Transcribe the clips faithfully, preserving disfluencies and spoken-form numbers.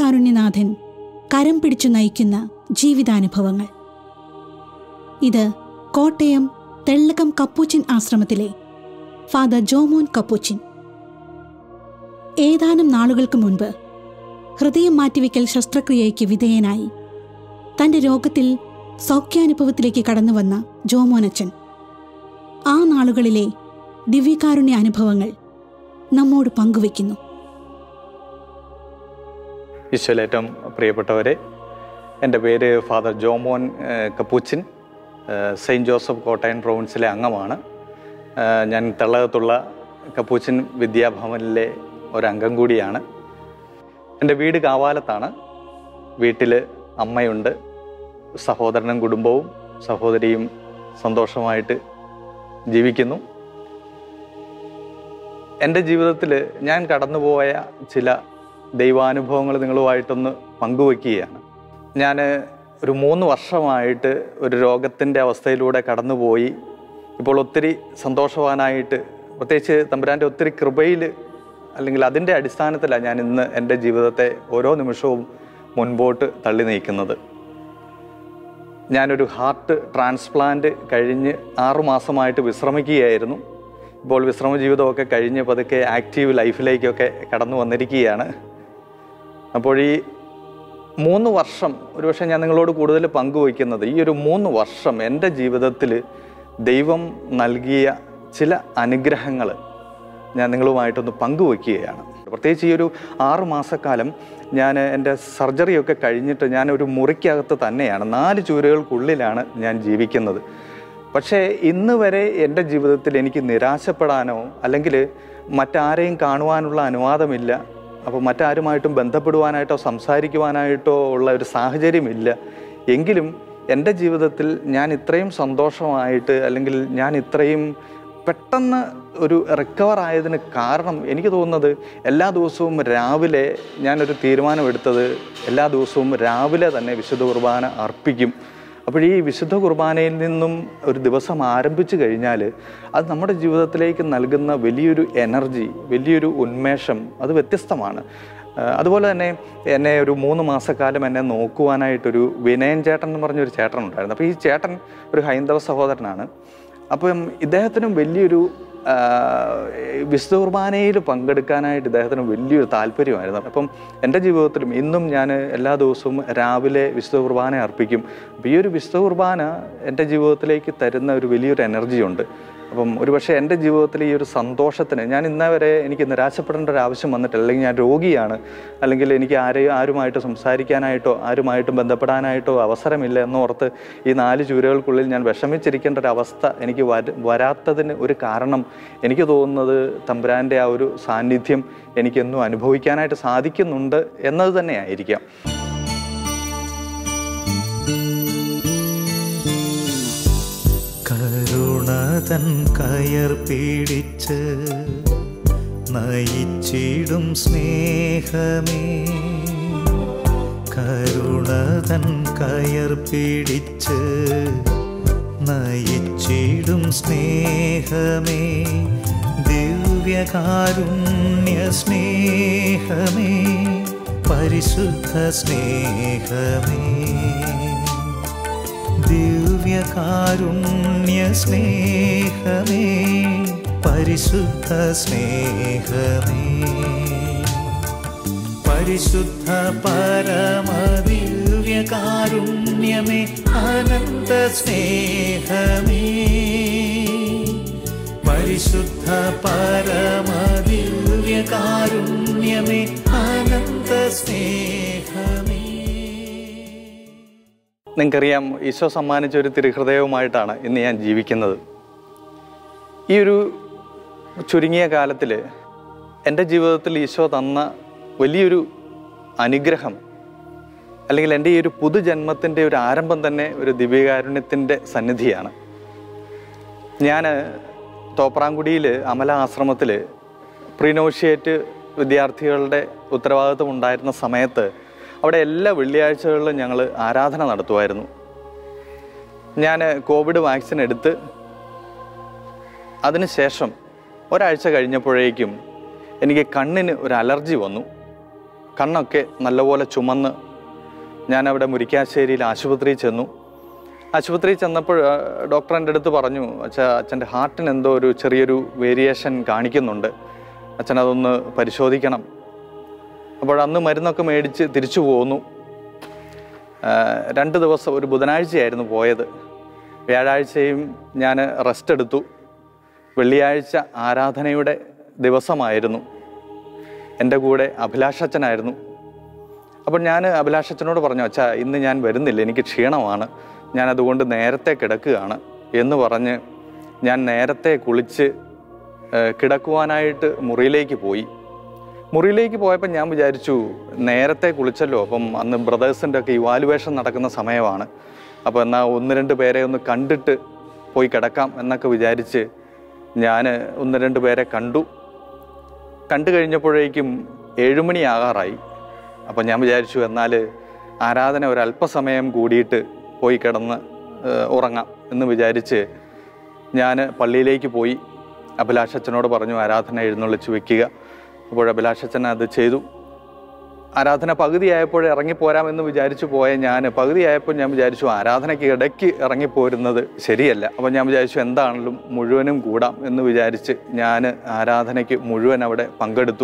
ദിവ്യകാരുണ്യനാഥൻ കരം പിടിച്ചു നയിക്കുന്ന ജീവിതാനുഭവങ്ങൾ. ഇത് കോട്ടയം തെള്ളകം കപ്പൂച്ചിൻ ആശ്രമത്തിലെ ഫാദർ ജോമോൻ കപ്പൂച്ചിൻ. ഏതാനും നാളുകൾക്ക് മുൻപ് ഹൃദയം മാറ്റിവെക്കൽ ശസ്ത്രക്രിയയ്ക്ക് വിധേയനായി തൻ്റെ രോഗത്തിൽ സൗഖ്യാനുഭവത്തിലേക്ക് കടന്നുവന്ന ജോമോനച്ചൻ ആ നാളുകളിലെ ദിവ്യകാരുണ്യ അനുഭവങ്ങൾ നമ്മോട് പങ്കുവയ്ക്കുന്നു. ഈശോയിൽ ഏറ്റവും പ്രിയപ്പെട്ടവരെ, എൻ്റെ പേര് father Jomon Capuchin. Saint Joseph Kottayam പ്രൊവിൻസിലെ അംഗമാണ്. ഞാൻ തെള്ളകത്തുള്ള കപ്പൂച്ചിൻ വിദ്യാഭവനിലെ ഒരംഗം കൂടിയാണ്. എൻ്റെ വീട് കാവാലത്താണ്. വീട്ടിൽ അമ്മയുണ്ട്, സഹോദരനും കുടുംബവും സഹോദരിയും സന്തോഷമായിട്ട് ജീവിക്കുന്നു. എൻ്റെ ജീവിതത്തിൽ ഞാൻ കടന്നുപോയ ചില ദൈവാനുഭവങ്ങൾ നിങ്ങളുമായിട്ടൊന്ന് പങ്കുവയ്ക്കുകയാണ്. ഞാൻ ഒരു മൂന്ന് വർഷമായിട്ട് ഒരു രോഗത്തിൻ്റെ അവസ്ഥയിലൂടെ കടന്നുപോയി. ഇപ്പോൾ ഒത്തിരി സന്തോഷവാനായിട്ട്, പ്രത്യേകിച്ച് തമ്പുരാൻ്റെ ഒത്തിരി കൃപയിൽ അല്ലെങ്കിൽ അതിൻ്റെ അടിസ്ഥാനത്തിലാണ് ഞാൻ ഇന്ന് എൻ്റെ ജീവിതത്തെ ഓരോ നിമിഷവും മുൻപോട്ട് തള്ളി നീക്കുന്നത്. ഞാനൊരു ഹാർട്ട് ട്രാൻസ്പ്ലാന്റ് കഴിഞ്ഞ് ആറുമാസമായിട്ട് വിശ്രമിക്കുകയായിരുന്നു. ഇപ്പോൾ വിശ്രമ ജീവിതമൊക്കെ കഴിഞ്ഞ് പതുക്കെ ആക്റ്റീവ് ലൈഫിലേക്കൊക്കെ കടന്നു വന്നിരിക്കുകയാണ്. അപ്പോൾ ഈ മൂന്ന് വർഷം, ഒരുപക്ഷെ ഞാൻ നിങ്ങളോട് കൂടുതൽ പങ്കുവയ്ക്കുന്നത് ഈ ഒരു മൂന്ന് വർഷം എൻ്റെ ജീവിതത്തിൽ ദൈവം നൽകിയ ചില അനുഗ്രഹങ്ങൾ ഞാൻ നിങ്ങളുമായിട്ടൊന്ന് പങ്കുവയ്ക്കുകയാണ്. പ്രത്യേകിച്ച് ഈ ഒരു ആറു മാസക്കാലം ഞാൻ എൻ്റെ സർജറിയൊക്കെ കഴിഞ്ഞിട്ട് ഞാൻ ഒരു മുറിക്കകത്ത് തന്നെയാണ്, നാല് ചുവരുകൾക്കുള്ളിലാണ് ഞാൻ ജീവിക്കുന്നത്. പക്ഷേ ഇന്ന് വരെ എൻ്റെ ജീവിതത്തിൽ എനിക്ക് നിരാശപ്പെടാനോ അല്ലെങ്കിൽ മറ്റാരെയും കാണുവാനുള്ള അനുവാദമില്ല. അപ്പോൾ മറ്റാരുമായിട്ടും ബന്ധപ്പെടുവാനായിട്ടോ സംസാരിക്കുവാനായിട്ടോ ഉള്ള ഒരു സാഹചര്യമില്ല. എങ്കിലും എൻ്റെ ജീവിതത്തിൽ ഞാൻ ഇത്രയും സന്തോഷമായിട്ട് അല്ലെങ്കിൽ ഞാൻ ഇത്രയും പെട്ടെന്ന് ഒരു റിക്കവർ ആയതിന് കാരണം എനിക്ക് തോന്നുന്നത് എല്ലാ ദിവസവും രാവിലെ ഞാനൊരു തീരുമാനമെടുത്തത് എല്ലാ ദിവസവും രാവിലെ തന്നെ വിശുദ്ധ കുർബാന അർപ്പിക്കും. അപ്പോൾ ഈ വിശുദ്ധ കുർബാനയിൽ നിന്നും ഒരു ദിവസം ആരംഭിച്ചു കഴിഞ്ഞാൽ അത് നമ്മുടെ ജീവിതത്തിലേക്ക് നൽകുന്ന വലിയൊരു എനർജി, വലിയൊരു ഉന്മേഷം അത് വ്യത്യസ്തമാണ്. അതുപോലെ തന്നെ എന്നെ ഒരു മൂന്ന് മാസക്കാലം എന്നെ നോക്കുവാനായിട്ടൊരു വിനയൻ ചേട്ടൻ എന്ന് പറഞ്ഞൊരു ചേട്ടൻ ഉണ്ടായിരുന്നു. അപ്പോൾ ഈ ചേട്ടൻ ഒരു ഹൈന്ദവ സഹോദരനാണ്. അപ്പം ഇദ്ദേഹത്തിനും വലിയൊരു വിശുദ്ധ കുർബാനയിൽ പങ്കെടുക്കാനായിട്ട് ഇദ്ദേഹത്തിന് വലിയൊരു താല്പര്യമായിരുന്നു. അപ്പം എൻ്റെ ജീവിതത്തിലും ഇന്നും ഞാൻ എല്ലാ ദിവസവും രാവിലെ വിശുദ്ധ കുർബാന അർപ്പിക്കും. അപ്പോൾ ഈ ഒരു വിശുദ്ധ കുർബാന എൻ്റെ ജീവിതത്തിലേക്ക് തരുന്ന ഒരു വലിയൊരു എനർജിയുണ്ട്. അപ്പം ഒരുപക്ഷെ എൻ്റെ ജീവിതത്തിൽ ഈ ഒരു സന്തോഷത്തിന് ഞാൻ ഇന്നേ വരെ എനിക്ക് നിരാശപ്പെടേണ്ട ഒരു ആവശ്യം വന്നിട്ടില്ല. അല്ലെങ്കിൽ ഞാൻ രോഗിയാണ്, അല്ലെങ്കിൽ എനിക്ക് ആരെയും ആരുമായിട്ട് സംസാരിക്കാനായിട്ടോ ആരുമായിട്ടും ബന്ധപ്പെടാനായിട്ടോ അവസരമില്ല എന്നോർത്ത് ഈ നാല് ചുവരുകൾക്കുള്ളിൽ ഞാൻ വിഷമിച്ചിരിക്കേണ്ട ഒരു അവസ്ഥ എനിക്ക് വരാത്തതിന് ഒരു കാരണം എനിക്ക് തോന്നുന്നത് തമ്പുരാൻ്റെ ആ ഒരു സാന്നിധ്യം എനിക്കെന്നും അനുഭവിക്കാനായിട്ട് സാധിക്കുന്നുണ്ട് എന്നത് തന്നെയായിരിക്കാം. കരുണതൻ കയർ പിടിച്ച് നയിച്ചിടും സ്നേഹമേ, കരുണതൻ കയർ പിടിച്ച് നയിച്ചിടും സ്നേഹമേ, ദിവ്യകാരുണ്യ സ്നേഹമേ, പരിശുദ്ധ സ്നേഹമേ, ദിവ്യകാരുണ്യ സ്നേഹമേ, പരിശുദ്ധ സ്നേഹമേ, പരിശുദ്ധ പരമദിവ്യകാരുണ്യമേ, അനന്ത സ്നേഹമേ, പരിശുദ്ധ പരമദിവ്യകാരുണ്യമേ, അനന്ത സ്നേഹമേ. നിങ്ങൾക്കറിയാം, ഈശോ സമ്മാനിച്ച ഒരു തിരുഹൃദയവുമായിട്ടാണ് ഇന്ന് ഞാൻ ജീവിക്കുന്നത്. ഈ ഒരു ചുരുങ്ങിയ കാലത്തിൽ എൻ്റെ ജീവിതത്തിൽ ഈശോ തന്ന വലിയൊരു അനുഗ്രഹം, അല്ലെങ്കിൽ എൻ്റെ ഈ ഒരു പുതുജന്മത്തിൻ്റെ ഒരു ആരംഭം തന്നെ ഒരു ദിവ്യകാരുണ്യത്തിൻ്റെ സന്നിധിയാണ്. ഞാൻ തോപ്രാംകുടിയിൽ അമല ആശ്രമത്തിൽ പ്രീനോഷിയേറ്റ് വിദ്യാർത്ഥികളുടെ ഉത്തരവാദിത്വം ഉണ്ടായിരുന്ന സമയത്ത് അവിടെ എല്ലാ വെള്ളിയാഴ്ചകളിലും ഞങ്ങൾ ആരാധന നടത്തുമായിരുന്നു. ഞാൻ കോവിഡ് വാക്സിൻ എടുത്ത് അതിനുശേഷം ഒരാഴ്ച കഴിഞ്ഞപ്പോഴേക്കും എനിക്ക് കണ്ണിന് ഒരു അലർജി വന്നു. കണ്ണൊക്കെ നല്ലപോലെ ചുമന്ന് ഞാനവിടെ മുരിക്കാശ്ശേരിയിൽ ആശുപത്രിയിൽ ചെന്നു. ആശുപത്രിയിൽ ചെന്നപ്പോൾ ഡോക്ടർ എൻ്റെ അടുത്ത് പറഞ്ഞു, അച്ഛാ അച്ഛൻ്റെ ഹാർട്ടിന് എന്തോ ഒരു ചെറിയൊരു വേരിയേഷൻ കാണിക്കുന്നുണ്ട്, അച്ഛനതൊന്ന് പരിശോധിക്കണം. അപ്പോൾ അന്ന് മരുന്നൊക്കെ മേടിച്ച് തിരിച്ചു പോന്നു. രണ്ട് ദിവസം, ഒരു ബുധനാഴ്ചയായിരുന്നു പോയത്. വ്യാഴാഴ്ചയും ഞാൻ റെസ്റ്റ് എടുത്തു. വെള്ളിയാഴ്ച ആരാധനയുടെ ദിവസമായിരുന്നു. എൻ്റെ കൂടെ അഭിലാഷച്ചനായിരുന്നു. അപ്പോൾ ഞാൻ അഭിലാഷച്ചനോട് പറഞ്ഞു, അച്ഛാ ഇന്ന് ഞാൻ വരുന്നില്ല, എനിക്ക് ക്ഷീണമാണ്, ഞാൻ അതുകൊണ്ട് നേരത്തെ കിടക്കുകയാണ് എന്ന് പറഞ്ഞ് ഞാൻ നേരത്തെ കുളിച്ച് കിടക്കുവാനായിട്ട് മുറിയിലേക്ക് പോയി. മുറിയിലേക്ക് പോയപ്പോൾ ഞാൻ വിചാരിച്ചു, നേരത്തെ കുളിച്ചല്ലോ, അപ്പം അന്ന് ബ്രദേഴ്സിൻ്റെ ഒക്കെ ഇവാലുവേഷൻ നടക്കുന്ന സമയമാണ്, അപ്പോൾ എന്നാൽ ഒന്ന് രണ്ട് പേരെ ഒന്ന് കണ്ടിട്ട് പോയി കിടക്കാം എന്നൊക്കെ വിചാരിച്ച് ഞാൻ ഒന്ന് രണ്ട് പേരെ കണ്ടു. കണ്ടു കഴിഞ്ഞപ്പോഴേക്കും ഏഴുമണിയാകാറായി. അപ്പോൾ ഞാൻ വിചാരിച്ചു, എന്നാൽ ആരാധന ഒരല്പസമയം കൂടിയിട്ട് പോയി കിടന്ന് ഉറങ്ങാം എന്ന് വിചാരിച്ച് ഞാൻ പള്ളിയിലേക്ക് പോയി. അഭിലാഷച്ചനോട് പറഞ്ഞു, ആരാധന എഴുന്നള്ളിച്ച് വയ്ക്കുക. അപ്പോൾ അഭിലാഷച്ചൻ അത് ചെയ്തു. ആരാധന പകുതിയായപ്പോൾ ഇറങ്ങിപ്പോരാമെന്ന് വിചാരിച്ചു പോയ ഞാൻ പകുതിയായപ്പോൾ ഞാൻ വിചാരിച്ചു, ആരാധനയ്ക്ക് ഇടയ്ക്ക് ഇറങ്ങിപ്പോരുന്നത് ശരിയല്ല. അപ്പോൾ ഞാൻ വിചാരിച്ചു, എന്താണെങ്കിലും മുഴുവനും കൂടാം എന്ന് വിചാരിച്ച് ഞാൻ ആരാധനയ്ക്ക് മുഴുവൻ അവിടെ പങ്കെടുത്തു.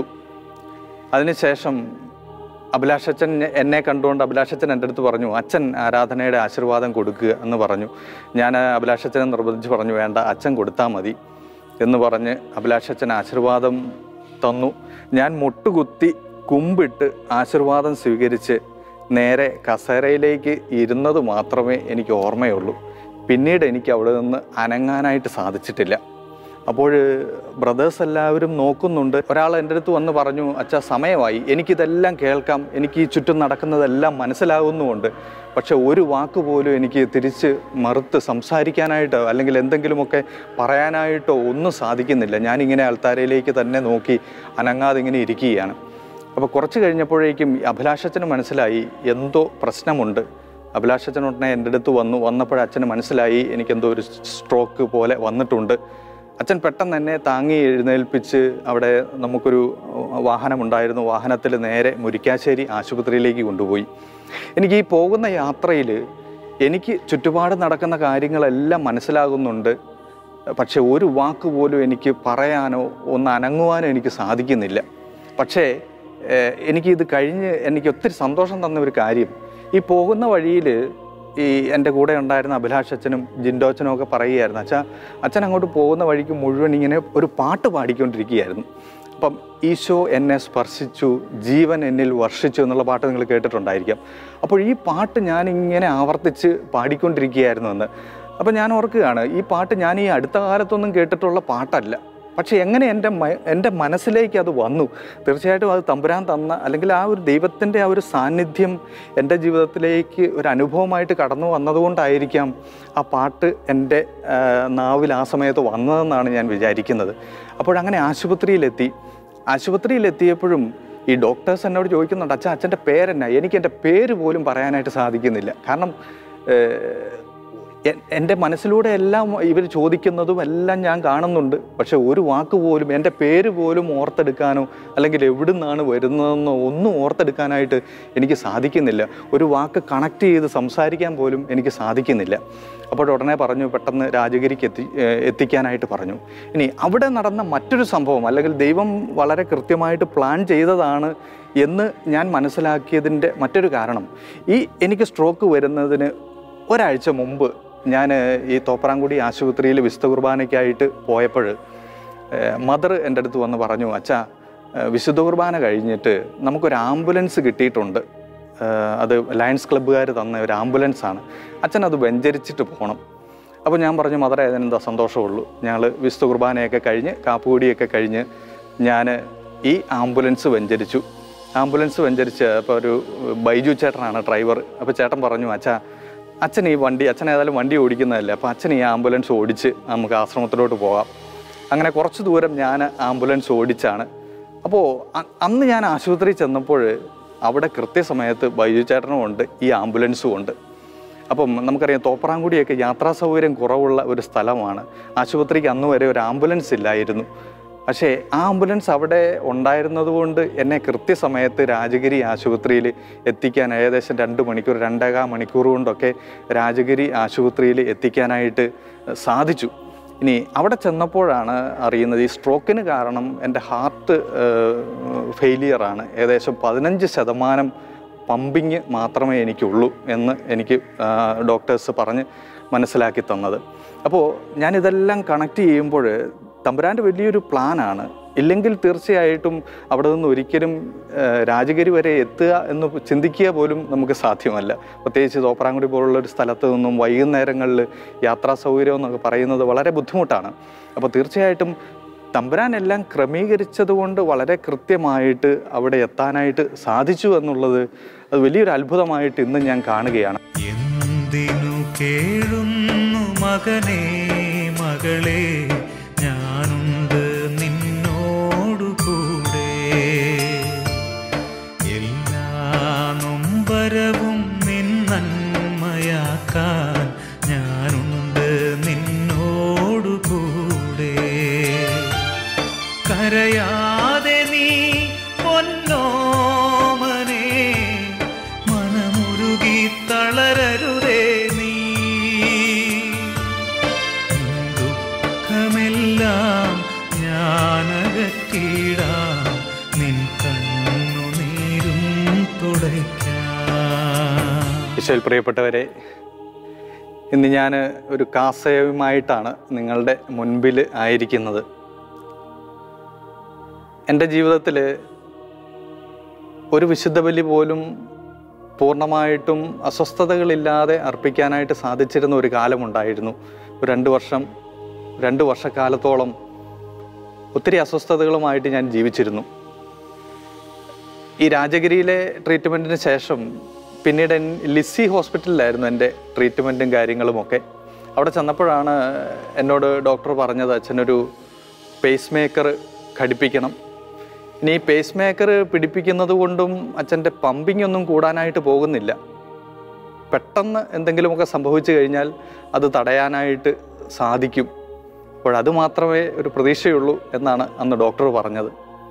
അതിനുശേഷം അഭിലാഷച്ചൻ എന്നെ കണ്ടുകൊണ്ട് അഭിലാഷച്ചൻ എൻ്റെ അടുത്ത് പറഞ്ഞു, അച്ഛൻ ആരാധനയുടെ ആശീർവാദം കൊടുക്കുക എന്ന് പറഞ്ഞു. ഞാൻ അഭിലാഷച്ചനെ നിർബന്ധിച്ച് പറഞ്ഞു, വേണ്ട, അച്ഛൻ കൊടുത്താൽ മതി എന്ന് പറഞ്ഞ് അഭിലാഷച്ചൻ ആശീർവാദം തന്നു. ഞാൻ മുട്ടുകുത്തി കുമ്പിട്ട് ആശീർവാദം സ്വീകരിച്ച് നേരെ കസേരയിലേക്ക് ഇരുന്നത് മാത്രമേ എനിക്ക് ഓർമ്മയുള്ളൂ. പിന്നീട് എനിക്ക് അവിടെ നിന്ന് അനങ്ങാനായിട്ട് സാധിച്ചിട്ടില്ല. അപ്പോൾ ബ്രദേഴ്സ് എല്ലാവരും നോക്കുന്നുണ്ട്. ഒരാൾ എൻ്റെ അടുത്ത് വന്ന് പറഞ്ഞു, അച്ഛാ സമയമായി, എനിക്കിതെല്ലാം കേൾക്കാം, എനിക്ക് ഈ ചുറ്റും നടക്കുന്നതെല്ലാം മനസ്സിലാകുന്നുമുണ്ട്, പക്ഷെ ഒരു വാക്ക് പോലും എനിക്ക് തിരിച്ച് മറുത്ത് സംസാരിക്കാനായിട്ടോ അല്ലെങ്കിൽ എന്തെങ്കിലുമൊക്കെ പറയാനായിട്ടോ ഒന്നും സാധിക്കുന്നില്ല. ഞാനിങ്ങനെ അൾത്താരയിലേക്ക് തന്നെ നോക്കി അനങ്ങാതെ ഇങ്ങനെ ഇരിക്കുകയാണ്. അപ്പോൾ കുറച്ച് കഴിഞ്ഞപ്പോഴേക്കും അഭിലാഷച്ചന് മനസ്സിലായി എന്തോ പ്രശ്നമുണ്ട്. അഭിലാഷച്ചൻ ഉടനെ എൻ്റെ അടുത്ത് വന്നു. വന്നപ്പോഴച്ഛന് മനസ്സിലായി എനിക്കെന്തോ ഒരു സ്ട്രോക്ക് പോലെ വന്നിട്ടുണ്ട്. അച്ഛൻ പെട്ടെന്ന് തന്നെ താങ്ങി എഴുന്നേൽപ്പിച്ച് അവിടെ നമുക്കൊരു വാഹനമുണ്ടായിരുന്നു. വാഹനത്തിൽ നേരെ മുരിക്കാശ്ശേരി ആശുപത്രിയിലേക്ക് കൊണ്ടുപോയി. എനിക്ക് ഈ പോകുന്ന യാത്രയിൽ എനിക്ക് ചുറ്റുപാട് നടക്കുന്ന കാര്യങ്ങളെല്ലാം മനസ്സിലാകുന്നുണ്ട്, പക്ഷെ ഒരു വാക്ക് പോലും എനിക്ക് പറയാനോ ഒന്ന് അനങ്ങുവാനോ എനിക്ക് സാധിക്കുന്നില്ല. പക്ഷേ എനിക്കിത് കഴിഞ്ഞ് എനിക്ക് ഒത്തിരി സന്തോഷം തന്ന ഒരു കാര്യം, ഈ പോകുന്ന വഴിയിൽ ഈ എൻ്റെ കൂടെ ഉണ്ടായിരുന്ന അഭിലാഷച്ചനും ജിൻഡോച്ചനും ഒക്കെ പറയുകയായിരുന്നു, അച്ഛാ അച്ഛൻ അങ്ങോട്ട് പോകുന്ന വഴിക്ക് മുഴുവൻ ഇങ്ങനെ ഒരു പാട്ട് പാടിക്കൊണ്ടിരിക്കുകയായിരുന്നു. അപ്പം ഈശോ എന്നെ സ്പർശിച്ചു, ജീവൻ എന്നിൽ വർഷിച്ചു എന്നുള്ള പാട്ട് നിങ്ങൾ കേട്ടിട്ടുണ്ടായിരിക്കാം. അപ്പോൾ ഈ പാട്ട് ഞാനിങ്ങനെ ആവർത്തിച്ച് പാടിക്കൊണ്ടിരിക്കുകയായിരുന്നു എന്ന്. അപ്പോൾ ഞാൻ ഓർക്കുകയാണ്, ഈ പാട്ട് ഞാൻ ഈ അടുത്ത കാലത്തൊന്നും കേട്ടിട്ടുള്ള പാട്ടല്ല, പക്ഷേ എങ്ങനെ എൻ്റെ മ എൻ്റെ മനസ്സിലേക്ക് അത് വന്നു. തീർച്ചയായിട്ടും അത് തമ്പുരാൻ തന്ന അല്ലെങ്കിൽ ആ ഒരു ദൈവത്തിൻ്റെ ആ ഒരു സാന്നിധ്യം എൻ്റെ ജീവിതത്തിലേക്ക് ഒരു അനുഭവമായിട്ട് കടന്നു വന്നതുകൊണ്ടായിരിക്കാം ആ പാട്ട് എൻ്റെ നാവിൽ ആ സമയത്ത് വന്നതെന്നാണ് ഞാൻ വിചാരിക്കുന്നത്. അപ്പോഴങ്ങനെ ആശുപത്രിയിലെത്തി. ആശുപത്രിയിലെത്തിയപ്പോഴും ഈ ഡോക്ടേഴ്സ് എന്നോട് ചോദിക്കുന്നുണ്ട്, അച്ഛാ അച്ഛൻ്റെ പേരെന്നാ? എനിക്ക് എൻ്റെ പേര് പോലും പറയാനായിട്ട് സാധിക്കുന്നില്ല. കാരണം എൻ്റെ മനസ്സിലൂടെ എല്ലാം ഇവർ ചോദിക്കുന്നതും എല്ലാം ഞാൻ കാണുന്നുണ്ട്, പക്ഷെ ഒരു വാക്ക് പോലും എൻ്റെ പേര് പോലും ഓർത്തെടുക്കാനോ അല്ലെങ്കിൽ എവിടെ നിന്നാണ് വരുന്നതെന്നോ ഒന്നും ഓർത്തെടുക്കാനായിട്ട് എനിക്ക് സാധിക്കുന്നില്ല. ഒരു വാക്ക് കണക്ട് ചെയ്ത് സംസാരിക്കാൻ പോലും എനിക്ക് സാധിക്കുന്നില്ല. അപ്പോൾ ഉടനെ പറഞ്ഞു, പെട്ടെന്ന് രാജഗിരിക്ക് എത്തി എത്തിക്കാനായിട്ട് പറഞ്ഞു. ഇനി അവിടെ നടന്ന മറ്റൊരു സംഭവം, അല്ലെങ്കിൽ ദൈവം വളരെ കൃത്യമായിട്ട് പ്ലാൻ ചെയ്തതാണ് എന്ന് ഞാൻ മനസ്സിലാക്കിയതിൻ്റെ മറ്റൊരു കാരണം, ഈ എനിക്ക് സ്ട്രോക്ക് വരുന്നതിന് ഒരാഴ്ച മുമ്പ് ഞാൻ ഈ തോപ്രാംകുടി ആശുപത്രിയിൽ വിശുദ്ധ കുർബാനയ്ക്കായിട്ട് പോയപ്പോൾ മദർ എൻ്റെ അടുത്ത് വന്ന് പറഞ്ഞു, അച്ഛാ വിശുദ്ധ കുർബാന കഴിഞ്ഞിട്ട് നമുക്കൊരു ആംബുലൻസ് കിട്ടിയിട്ടുണ്ട്, അത് ലയൺസ് ക്ലബ്ബുകാർ തന്ന ഒരു ആംബുലൻസാണ്, അച്ഛൻ അത് വെഞ്ചരിച്ചിട്ട് പോകണം. അപ്പോൾ ഞാൻ പറഞ്ഞു, മദറെ അതിനെന്താ സന്തോഷമുള്ളൂ. ഞങ്ങൾ വിശുദ്ധ കുർബാനയൊക്കെ കഴിഞ്ഞ് കാപ്പുകൂടിയൊക്കെ കഴിഞ്ഞ് ഞാൻ ഈ ആംബുലൻസ് വെഞ്ചരിച്ചു. ആംബുലൻസ് വെഞ്ചരിച്ച് അപ്പോൾ ഒരു ബൈജു ചേട്ടനാണ് ഡ്രൈവർ. അപ്പോൾ ചേട്ടൻ പറഞ്ഞു, അച്ഛാ അച്ഛൻ ഈ വണ്ടി, അച്ഛൻ ഏതായാലും വണ്ടി ഓടിക്കുന്നതല്ലേ, അപ്പോൾ അച്ഛൻ ഈ ആംബുലൻസ് ഓടിച്ച് നമുക്ക് ആശ്രമത്തിലോട്ട് പോകാം. അങ്ങനെ കുറച്ച് ദൂരം ഞാൻ ആംബുലൻസ് ഓടിച്ചാണ്. അപ്പോൾ അന്ന് ഞാൻ ആശുപത്രിയിൽ ചെന്നപ്പോൾ അവിടെ കൃത്യസമയത്ത് ബൈജു ചേട്ടനും ഉണ്ട്, ഈ ആംബുലൻസും ഉണ്ട്. അപ്പം നമുക്കറിയാം തോപ്രാംകുടിയൊക്കെ യാത്രാ സൗകര്യം കുറവുള്ള ഒരു സ്ഥലമാണ്. ആശുപത്രിക്ക് അന്ന് വരെ ഒരു ആംബുലൻസ് ഇല്ലായിരുന്നു. പക്ഷേ ആ ആംബുലൻസ് അവിടെ ഉണ്ടായിരുന്നത് കൊണ്ട് എന്നെ കൃത്യസമയത്ത് രാജഗിരി ആശുപത്രിയിൽ എത്തിക്കാൻ ഏകദേശം രണ്ട് മണിക്കൂർ രണ്ടേകാൽ മണിക്കൂർ കൊണ്ടൊക്കെ രാജഗിരി ആശുപത്രിയിൽ എത്തിക്കാനായിട്ട് സാധിച്ചു. ഇനി അവിടെ ചെന്നപ്പോഴാണ് അറിയുന്നത് ഈ സ്ട്രോക്കിന് കാരണം എൻ്റെ ഹാർട്ട് ഫെയിലിയറാണ്. ഏകദേശം പതിനഞ്ച് ശതമാനം പമ്പിങ് മാത്രമേ എനിക്കുള്ളൂ എന്ന് എനിക്ക് ഡോക്ടേഴ്സ് പറഞ്ഞ് മനസ്സിലാക്കി തന്നത്. അപ്പോൾ ഞാനിതെല്ലാം കണക്ട് ചെയ്യുമ്പോൾ തമ്പുരാൻ്റെ വലിയൊരു പ്ലാനാണ്. ഇല്ലെങ്കിൽ തീർച്ചയായിട്ടും അവിടെ നിന്ന് ഒരിക്കലും രാജഗിരി വരെ എത്തുക എന്ന് ചിന്തിക്കുക പോലും നമുക്ക് സാധ്യമല്ല. പ്രത്യേകിച്ച് തോപ്രാംകുടി പോലുള്ളൊരു സ്ഥലത്ത് നിന്നും വൈകുന്നേരങ്ങളിൽ യാത്രാ സൗകര്യം എന്നൊക്കെ പറയുന്നത് വളരെ ബുദ്ധിമുട്ടാണ്. അപ്പോൾ തീർച്ചയായിട്ടും തമ്പുരാൻ എല്ലാം ക്രമീകരിച്ചത് കൊണ്ട് വളരെ കൃത്യമായിട്ട് അവിടെ എത്താനായിട്ട് സാധിച്ചു എന്നുള്ളത് അത് വലിയൊരു അത്ഭുതമായിട്ട് ഇന്ന് ഞാൻ കാണുകയാണ്. എന്തിനു കേഴുന്നു മകനേ മകളേ, ഞാനുണ്ട് നിന്നോടു കൂടെ. എല്ലാ നൊമ്പരവും നിൻ നന്മയാക്കാൻ ഞാനുണ്ട് നിന്നോടു കൂടെ. കരയാതെ നീ പൊന്നോമനേ, മനമുരുകി തളരരുതേ നീ. ദുഃഖമെല്ലാം ഞാനകറ്റിടാം, നിൻ കണ്ണുനീരും തുടയ്ക്കാം. ഈശോയിൽ പ്രിയപ്പെട്ടവരെ, ഇന്ന് ഞാൻ ഒരു കാസയുമായിട്ടാണ് നിങ്ങളുടെ മുൻപിൽ ആയിരിക്കുന്നത്. എൻ്റെ ജീവിതത്തിൽ ഒരു വിശുദ്ധ ബലി പോലും പൂർണ്ണമായിട്ടും അസ്വസ്ഥതകളില്ലാതെ അർപ്പിക്കാനായിട്ട് സാധിച്ചിരുന്ന ഒരു കാലമുണ്ടായിരുന്നു. ഒരു രണ്ട് വർഷം രണ്ട് വർഷക്കാലത്തോളം ഒത്തിരി അസ്വസ്ഥതകളുമായിട്ട് ഞാൻ ജീവിച്ചിരുന്നു. ഈ രാജഗിരിയിലെ ട്രീറ്റ്മെൻറ്റിന് ശേഷം പിന്നീട് ലിസി ഹോസ്പിറ്റലിലായിരുന്നു എൻ്റെ ട്രീറ്റ്മെൻറ്റും കാര്യങ്ങളുമൊക്കെ. അവിടെ ചെന്നപ്പോഴാണ് എന്നോട് ഡോക്ടർ പറഞ്ഞത്, അച്ഛനൊരു പേസ് മേക്കർ ഘടിപ്പിക്കണം. ഇനി ഈ പേസ് മേക്കർ പിടിപ്പിക്കുന്നത് കൊണ്ടും അച്ഛൻ്റെ പമ്പിങ് ഒന്നും കൂടാനായിട്ട് പോകുന്നില്ല. പെട്ടെന്ന് എന്തെങ്കിലുമൊക്കെ സംഭവിച്ചു കഴിഞ്ഞാൽ അത് തടയാനായിട്ട് സാധിക്കും. അപ്പോഴത് മാത്രമേ ഒരു പ്രതീക്ഷയുള്ളൂ എന്നാണ് അന്ന് ഡോക്ടർ പറഞ്ഞത്.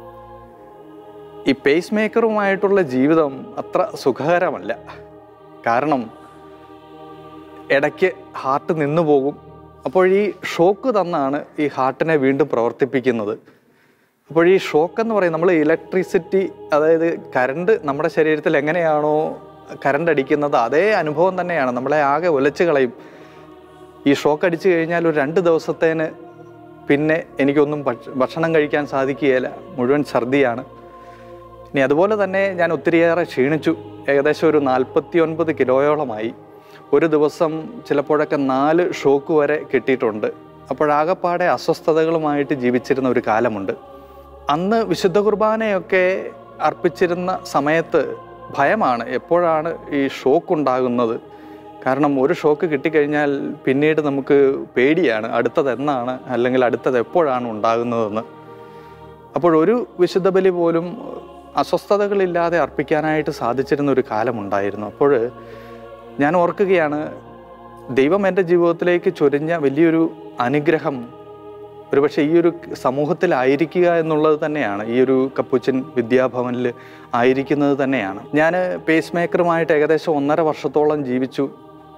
ഈ പേസ് മേക്കറുമായിട്ടുള്ള ജീവിതം അത്ര സുഖകരമല്ല. കാരണം ഇടയ്ക്ക് ഹാർട്ട് നിന്നു പോകും. അപ്പോൾ ഈ ഷോക്ക് തന്നാണ് ഈ ഹാർട്ടിനെ വീണ്ടും പ്രവർത്തിപ്പിക്കുന്നത്. അപ്പോൾ ഈ ഷോക്ക് എന്ന് പറയുന്നത് നമ്മൾ ഇലക്ട്രിസിറ്റി, അതായത് കറണ്ട് നമ്മുടെ ശരീരത്തിൽ എങ്ങനെയാണോ കറണ്ട് അടിക്കുന്നത് അതേ അനുഭവം തന്നെയാണ്. നമ്മളെ ആകെ ഒലച്ച് കളയും. ഈ ഷോക്ക് അടിച്ചു കഴിഞ്ഞാൽ ഒരു രണ്ട് ദിവസത്തേന് പിന്നെ എനിക്കൊന്നും ഭക്ഷണം കഴിക്കാൻ സാധിക്കുകയില്ല, മുഴുവൻ ഛർദിയാണ്. ഇനി അതുപോലെ തന്നെ ഞാൻ ഒത്തിരിയേറെ ക്ഷീണിച്ചു. ഏകദേശം ഒരു നാൽപ്പത്തി ഒൻപത് കിലോയോളമായി. ഒരു ദിവസം ചിലപ്പോഴൊക്കെ നാല് ഷോക്ക് വരെ കിട്ടിയിട്ടുണ്ട്. അപ്പോഴാകപ്പാടെ അസ്വസ്ഥതകളുമായിട്ട് ജീവിച്ചിരുന്ന ഒരു കാലമുണ്ട്. അന്ന് വിശുദ്ധ കുർബാനയൊക്കെ അർപ്പിച്ചിരുന്ന സമയത്ത് ഭയമാണ്, എപ്പോഴാണ് ഈ ഷോക്ക് ഉണ്ടാകുന്നത്. കാരണം ഒരു ഷോക്ക് കിട്ടിക്കഴിഞ്ഞാൽ പിന്നീട് നമുക്ക് പേടിയാണ്, അടുത്തത് എന്നാണ് അല്ലെങ്കിൽ അടുത്തത് എപ്പോഴാണ് ഉണ്ടാകുന്നതെന്ന്. അപ്പോഴൊരു വിശുദ്ധ ബലി പോലും അസ്വസ്ഥതകളില്ലാതെ അർപ്പിക്കാനായിട്ട് സാധിച്ചിരുന്ന ഒരു കാലമുണ്ടായിരുന്നു. അപ്പോൾ ഞാൻ ഓർക്കുകയാണ്, ദൈവം എൻ്റെ ജീവിതത്തിലേക്ക് ചൊരിഞ്ഞ വലിയൊരു അനുഗ്രഹം ഒരുപക്ഷെ ഈ ഒരു സമൂഹത്തിലായിരിക്കുക എന്നുള്ളത് തന്നെയാണ്, ഈ ഒരു കപ്പുച്ചിൻ വിദ്യാഭവനിൽ ആയിരിക്കുന്നത് തന്നെയാണ്. ഞാൻ പേസ് മേക്കറുമായിട്ട് ഏകദേശം ഒന്നര വർഷത്തോളം ജീവിച്ചു.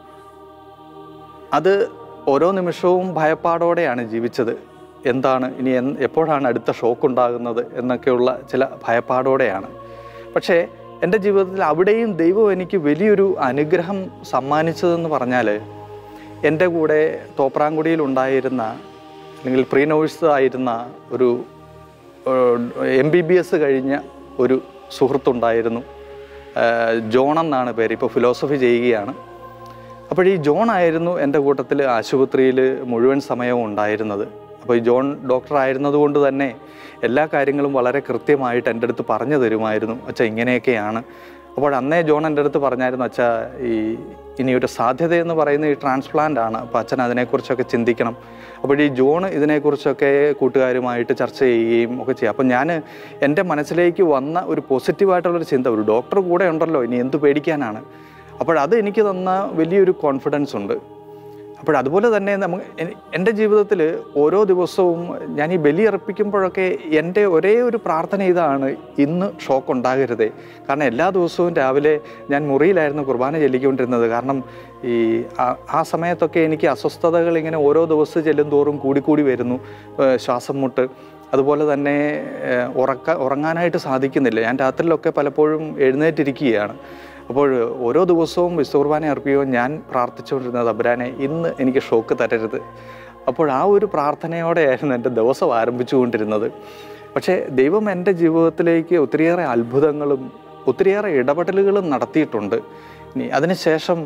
അത് ഓരോ നിമിഷവും ഭയപ്പാടോടെയാണ് ജീവിച്ചത്. എന്താണ് ഇനി എപ്പോഴാണ് അടുത്ത ഷോക്ക് ഉണ്ടാകുന്നത് എന്നൊക്കെയുള്ള ചില ഭയപ്പാടോടെയാണ്. പക്ഷേ എൻ്റെ ജീവിതത്തിൽ അവിടെയും ദൈവം എനിക്ക് വലിയൊരു അനുഗ്രഹം സമ്മാനിച്ചതെന്ന് പറഞ്ഞാൽ, എൻ്റെ കൂടെ തോപ്രാംകുടിയിൽ ഉണ്ടായിരുന്ന അല്ലെങ്കിൽ പ്രീ നഴ്സ് ആയിരുന്ന ഒരു എം ബി ബി എസ് കഴിഞ്ഞ ഒരു സുഹൃത്തുണ്ടായിരുന്നു. ജോൺ എന്നാണ് പേര്, ഇപ്പോൾ ഫിലോസഫി ചെയ്യുകയാണ്. അപ്പോൾ ഈ ജോൺ ആയിരുന്നു എൻ്റെ കൂട്ടത്തിൽ ആശുപത്രിയിൽ മുഴുവൻ സമയവും ഉണ്ടായിരുന്നത്. അപ്പോൾ ഈ ജോൺ ഡോക്ടർ ആയിരുന്നത് കൊണ്ട് തന്നെ എല്ലാ കാര്യങ്ങളും വളരെ കൃത്യമായിട്ട് എൻ്റെ അടുത്ത് പറഞ്ഞു തരുമായിരുന്നു. അച്ഛാ ഇങ്ങനെയൊക്കെയാണ്. അപ്പോൾ അന്നേ ജോൺ എൻ്റെ അടുത്ത് പറഞ്ഞായിരുന്നു, അച്ഛാ ഈ ഇനിയൊരു സാധ്യതയെന്ന് പറയുന്നത് ഈ ട്രാൻസ്പ്ലാന്റ് ആണ്, അപ്പോൾ അച്ഛൻ അതിനെക്കുറിച്ചൊക്കെ ചിന്തിക്കണം. അപ്പോൾ ഈ ജോൺ ഇതിനെക്കുറിച്ചൊക്കെ കൂട്ടുകാരുമായിട്ട് ചർച്ച ചെയ്യുകയും ഒക്കെ ചെയ്യും. അപ്പം ഞാൻ എൻ്റെ മനസ്സിലേക്ക് വന്ന ഒരു പോസിറ്റീവായിട്ടുള്ളൊരു ചിന്ത, ഒരു ഡോക്ടർ കൂടെ ഉണ്ടല്ലോ, ഇനി എന്ത് പേടിക്കാനാണ്. അപ്പോഴത് എനിക്ക് തന്ന വലിയൊരു കോൺഫിഡൻസ് ഉണ്ട്. അപ്പോഴതുപോലെ തന്നെ നമുക്ക് എൻ്റെ ജീവിതത്തിൽ ഓരോ ദിവസവും ഞാൻ ഈ ബലി അർപ്പിക്കുമ്പോഴൊക്കെ എൻ്റെ ഒരേ ഒരു പ്രാർത്ഥന ഇതാണ്, ഇന്ന് ഷോക്ക് ഉണ്ടാകരുതേ. കാരണം എല്ലാ ദിവസവും രാവിലെ ഞാൻ മുറിയിലായിരുന്നു കുർബാന ചൊല്ലിക്കൊണ്ടിരുന്നത്. കാരണം ഈ ആ സമയത്തൊക്കെ എനിക്ക് അസ്വസ്ഥതകൾ ഇങ്ങനെ ഓരോ ദിവസം ചെല്ലും തോറും കൂടിക്കൂടി വരുന്നു. ശ്വാസം മുട്ട്, അതുപോലെ തന്നെ ഉറക്ക ഉറങ്ങാനായിട്ട് സാധിക്കുന്നില്ല. ഞാൻ രാത്രിയിലൊക്കെ പലപ്പോഴും എഴുന്നേറ്റിരിക്കുകയാണ്. അപ്പോൾ ഓരോ ദിവസവും വിശുദ്ധ കുർബാന അർപ്പിക്കുമ്പോൾ ഞാൻ പ്രാർത്ഥിച്ചുകൊണ്ടിരുന്നത്, തമ്പുരാനെ ഇന്ന് എനിക്ക് ഷോക്ക് തരരുത്. അപ്പോൾ ആ ഒരു പ്രാർത്ഥനയോടെയായിരുന്നു എൻ്റെ ദിവസം ആരംഭിച്ചുകൊണ്ടിരുന്നത്. പക്ഷേ ദൈവം എൻ്റെ ജീവിതത്തിലേക്ക് ഒത്തിരിയേറെ അത്ഭുതങ്ങളും ഒത്തിരിയേറെ ഇടപെടലുകളും നടത്തിയിട്ടുണ്ട്. ഇനി അതിനുശേഷം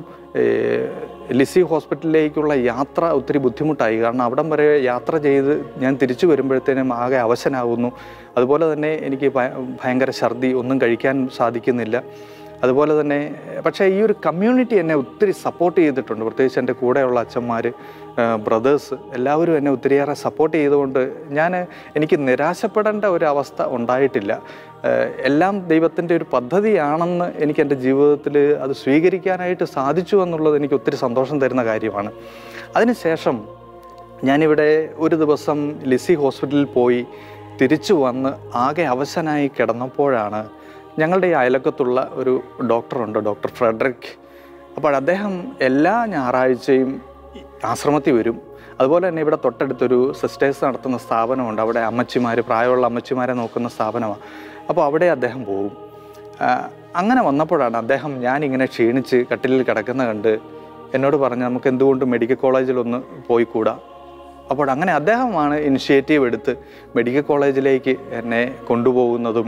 ലിസി ഹോസ്പിറ്റലിലേക്കുള്ള യാത്ര ഒത്തിരി ബുദ്ധിമുട്ടായി. കാരണം അവിടം വരെ യാത്ര ചെയ്ത് ഞാൻ തിരിച്ചു വരുമ്പോഴത്തേനും ആകെ അവശനാകുന്നു. അതുപോലെ തന്നെ എനിക്ക് ഭയങ്കര ഛർദി, ഒന്നും കഴിക്കാൻ സാധിക്കുന്നില്ല. അതുപോലെ തന്നെ പക്ഷേ ഈ ഒരു കമ്മ്യൂണിറ്റി എന്നെ ഒത്തിരി സപ്പോർട്ട് ചെയ്തിട്ടുണ്ട്. പ്രത്യേകിച്ച് എൻ്റെ കൂടെയുള്ള അച്ഛന്മാർ, ബ്രദേഴ്സ് എല്ലാവരും എന്നെ ഒത്തിരിയേറെ സപ്പോർട്ട് ചെയ്തുകൊണ്ട് ഞാൻ എനിക്ക് നിരാശപ്പെടേണ്ട ഒരു അവസ്ഥ ഉണ്ടായിട്ടില്ല. എല്ലാം ദൈവത്തിൻ്റെ ഒരു പദ്ധതിയാണെന്ന് എനിക്ക് എൻ്റെ ജീവിതത്തിൽ അത് സ്വീകരിക്കാനായിട്ട് സാധിച്ചു എന്നുള്ളത് എനിക്ക് ഒത്തിരി സന്തോഷം തരുന്ന കാര്യമാണ്. അതിനുശേഷം ഞാനിവിടെ ഒരു ദിവസം ലിസി ഹോസ്പിറ്റലിൽ പോയി തിരിച്ചു വന്ന് ആകെ അവശനായി കിടന്നപ്പോഴാണ് ഞങ്ങളുടെ ഈ അയലക്കത്തുള്ള ഒരു ഡോക്ടറുണ്ട്, ഡോക്ടർ ഫ്രെഡറിക്. അപ്പോൾ അദ്ദേഹം എല്ലാ ഞായറാഴ്ചയും ആശ്രമത്തിൽ വരും. അതുപോലെ തന്നെ ഇവിടെ തൊട്ടടുത്തൊരു സിസ്റ്റേഴ്സ് നടത്തുന്ന സ്ഥാപനമുണ്ട്. അവിടെ അമ്മച്ചിമാർ, പ്രായമുള്ള അമ്മച്ചിമാരെ നോക്കുന്ന സ്ഥാപനമാണ്. അപ്പോൾ അവിടെ അദ്ദേഹം പോകും. അങ്ങനെ വന്നപ്പോഴാണ് അദ്ദേഹം ഞാനിങ്ങനെ ക്ഷീണിച്ച് കട്ടിലിൽ കിടക്കുന്ന കണ്ട് എന്നോട് പറഞ്ഞ് നമുക്ക് എന്തുകൊണ്ട് മെഡിക്കൽ കോളേജിലൊന്ന് പോയിക്കൂടാ. അപ്പോൾ അങ്ങനെ അദ്ദേഹമാണ് ഇനിഷ്യേറ്റീവ് എടുത്ത് മെഡിക്കൽ കോളേജിലേക്ക് എന്നെ കൊണ്ടുപോകുന്നതും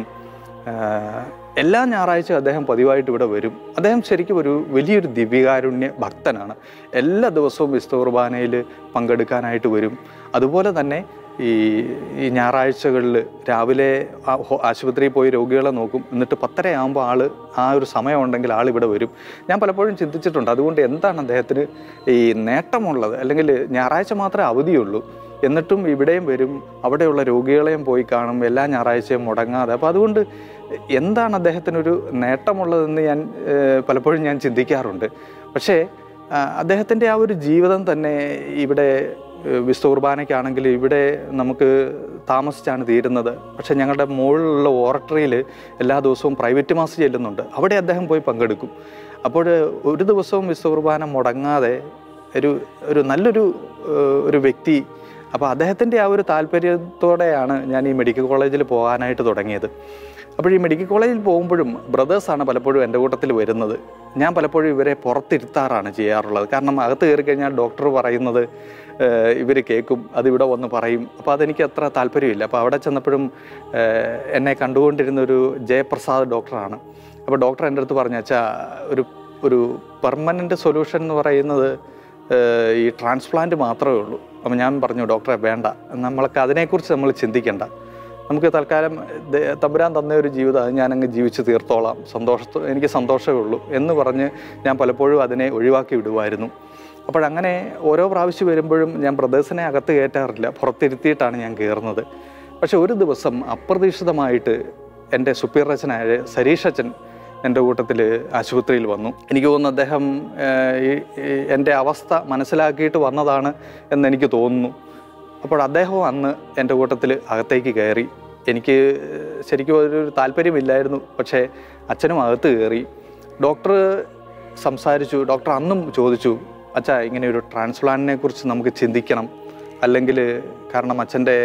എല്ലാ ഞായറാഴ്ചയും അദ്ദേഹം പതിവായിട്ട് ഇവിടെ വരും. അദ്ദേഹം ശരിക്കും ഒരു വലിയൊരു ദിവ്യകാരുണ്യ ഭക്തനാണ്. എല്ലാ ദിവസവും വിശുദ്ധ കുർബാനയിൽ പങ്കെടുക്കാനായിട്ട് വരും. അതുപോലെ തന്നെ ഈ ഈ ഞായറാഴ്ചകളിൽ രാവിലെ ആശുപത്രിയിൽ പോയി രോഗികളെ നോക്കും. എന്നിട്ട് പത്തരയാകുമ്പോൾ ആൾ ആ ഒരു സമയമുണ്ടെങ്കിൽ ആൾ ഇവിടെ വരും. ഞാൻ പലപ്പോഴും ചിന്തിച്ചിട്ടുണ്ട്, അതുകൊണ്ട് എന്താണ് അദ്ദേഹത്തിന് ഈ നേട്ടമുള്ളത്? അല്ലെങ്കിൽ ഞായറാഴ്ച മാത്രമേ അവധിയുള്ളൂ, എന്നിട്ടും ഇവിടെയും വരും, അവിടെയുള്ള രോഗികളെയും പോയി കാണും, എല്ലാ ഞായറാഴ്ചയും മുടങ്ങാതെ. അപ്പോൾ അതുകൊണ്ട് എന്താണ് അദ്ദേഹത്തിനൊരു നേട്ടമുള്ളതെന്ന് ഞാൻ പലപ്പോഴും ഞാൻ ചിന്തിക്കാറുണ്ട്. പക്ഷേ അദ്ദേഹത്തിൻ്റെ ആ ഒരു ജീവിതം തന്നെ ഇവിടെ വിശുദ്ധ കുർബാനയ്ക്കാണെങ്കിൽ ഇവിടെ നമുക്ക് താമസിച്ചാണ് തീരുന്നത്. പക്ഷേ ഞങ്ങളുടെ മുകളിലുള്ള ഓറട്ടറിയിൽ എല്ലാ ദിവസവും പ്രൈവറ്റ് മാസ് ചെല്ലുന്നുണ്ട്. അവിടെ അദ്ദേഹം പോയി പങ്കെടുക്കും. അപ്പോൾ ഒരു ദിവസവും വിശുദ്ധ കുർബാന മുടങ്ങാതെ ഒരു ഒരു നല്ലൊരു ഒരു വ്യക്തി. അപ്പോൾ അദ്ദേഹത്തിൻ്റെ ആ ഒരു താല്പര്യത്തോടെയാണ് ഞാൻ ഈ മെഡിക്കൽ കോളേജിൽ പോകാനായിട്ട് തുടങ്ങിയത്. അപ്പോൾ ഈ മെഡിക്കൽ കോളേജിൽ പോകുമ്പോഴും ബ്രദേഴ്സാണ് പലപ്പോഴും എൻ്റെ കൂട്ടത്തിൽ വരുന്നത്. ഞാൻ പലപ്പോഴും ഇവരെ പുറത്തിരുത്താറാണ് ചെയ്യാറുള്ളത്. കാരണം അകത്ത് കയറി കഴിഞ്ഞാൽ ഡോക്ടർ പറയുന്നത് ഇവർ കേൾക്കും, അതിവിടെ വന്ന് പറയും. അപ്പോൾ അതെനിക്ക് അത്ര താല്പര്യമില്ല. അപ്പോൾ അവിടെ ചെന്നപ്പോഴും എന്നെ കണ്ടുകൊണ്ടിരുന്നൊരു ജയപ്രസാദ് ഡോക്ടറാണ്. അപ്പോൾ ഡോക്ടർ എൻ്റെ അടുത്ത് പറഞ്ഞു, അച്ഛാ ഒരു ഒരു പെർമനൻ്റ് സൊല്യൂഷൻ എന്ന് പറയുന്നത് ഈ ട്രാൻസ്പ്ലാന്റ് മാത്രമേ ഉള്ളൂ. അപ്പോൾ ഞാൻ പറഞ്ഞു, ഡോക്ടറെ വേണ്ട, നമ്മൾക്ക് അതിനെക്കുറിച്ച് നമ്മൾ ചിന്തിക്കേണ്ട, നമുക്ക് തൽക്കാലം തമ്പുരാൻ തന്ന ഒരു ജീവിതം അത് ഞാനങ്ങ് ജീവിച്ച് തീർത്തോളാം, സന്തോഷത്തോ എനിക്ക് സന്തോഷമേ ഉള്ളൂ എന്ന് പറഞ്ഞ് ഞാൻ പലപ്പോഴും അതിനെ ഒഴിവാക്കി വിടുമായിരുന്നു. അപ്പോഴങ്ങനെ ഓരോ പ്രാവശ്യം വരുമ്പോഴും ഞാൻ ബ്രദേഴ്സിനെ അകത്ത് കയറ്റാറില്ല, പുറത്തിരുത്തിയിട്ടാണ് ഞാൻ കയറുന്നത്. പക്ഷെ ഒരു ദിവസം അപ്രതീക്ഷിതമായിട്ട് എൻ്റെ സുപ്പീരിയറച്ഛനായ സരീഷച്ചൻ എൻ്റെ കൂട്ടത്തിൽ ആശുപത്രിയിൽ വന്നു. എനിക്ക് തോന്നുന്നു അദ്ദേഹം എൻ്റെ അവസ്ഥ മനസ്സിലാക്കിയിട്ട് വന്നതാണ് എന്നെനിക്ക് തോന്നുന്നു. അപ്പോൾ അദ്ദേഹം അന്ന് എൻ്റെ കൂട്ടത്തിൽ അകത്തേക്ക് കയറി. എനിക്ക് ശരിക്കും ഒരു താല്പര്യമില്ലായിരുന്നു, പക്ഷേ അച്ഛനും അകത്ത് കയറി. ഡോക്ടർ സംസാരിച്ചു. ഡോക്ടർ അന്നും ചോദിച്ചു, അച്ഛാ ഇങ്ങനെ ഒരു ട്രാൻസ്പ്ലാന്റിനെ കുറിച്ച് നമുക്ക് ചിന്തിക്കണം, അല്ലെങ്കിൽ കാരണം അച്ഛൻ്റെ